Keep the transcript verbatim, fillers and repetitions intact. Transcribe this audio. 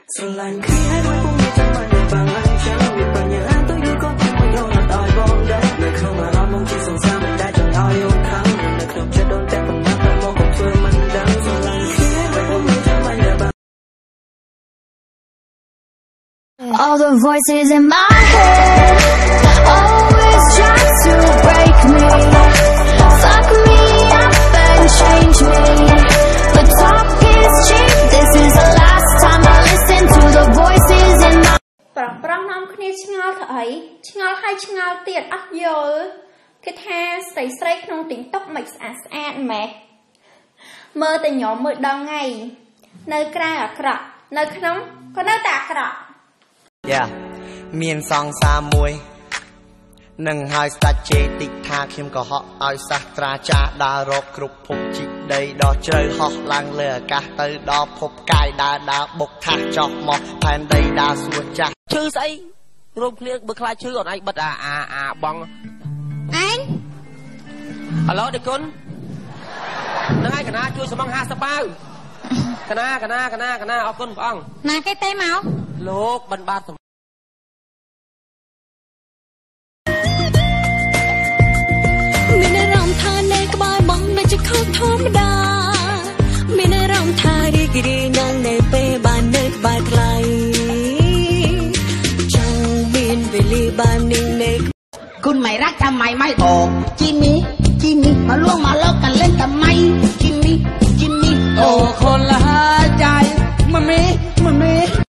ស្រឡាញ់គ្នាហើយពុំមានចាំបាច់បាំងអញ្ចឹងវាបញ្ហាទៅយូរក៏ពុំមកយកណាត់ឲ្យបងដែរនៅក្នុងអារម្មណ៍មកជាសង្សារមិនដែលចង់ឲ្យយល់ខំនៅក្នុងចិត្តដូនតែកំណាប់តែមកក៏ធ្វើមិនដឹងស្រឡាញ់គ្នាហើយពុំមានចាំបាច់បាំង All the voices in my head always try to break me, fuck me up and change me, but talk is cheap. This is the last time I listen to the voices in my. ប្រងប្រងនាំគ្នាឆ្ងល់ទៅអីឆ្ងល់ហើយឆ្ងល់ទៀតអត់យល់គេថាស្រីស្រីក្នុងទីងតុកមិនស្អាតស្អាតម៉េះមើលតែញោមមើលដល់ថ្ងៃនៅក្រៅអាក្រក់នៅក្នុងក៏នៅតែអាក្រក់ Yeah មានសង្សារមួយនឹងហើយស្ដាច់ជេតិចថាខ្ញុំក៏ហក់ឲ្យសាស្ត្រាចារ្យដើររកគ្រប់ភពជីកដីដ៏ជ្រៅហោះឡើងលើអាកាសទៅដល់ភពកាយដើរដើរបុកថាសចោះមកផែនដីដើរសួរចាស់ឈឺស្អីរួមគ្នាបើខ្លាចឈឺអត់ឯងបិទអាអាអាបងអញហៅឡូដេគុណនឹងឯងកណាជួយសំងห้าสิบបាវកណាកណាកណាកណាអរគុណព្រះអង្គណាគេទេមកលោកបិណ្ឌបាតមានអារម្មណ៍ថានៅក្បែរបងដូចជាខុសធម្មតាមានអារម្មណ៍ថារីករាយនឹងនៅពេលបាននៅក្បែរថ្លៃចង់មានវេលាបាននឹងនៅគុណម៉ៃរ៉ាចាំម៉ៃម៉ៃអូជីមីជីមីមកលួងមកលោកកលេងតែម៉ៃជីមីជីមីអូខុនឡើយ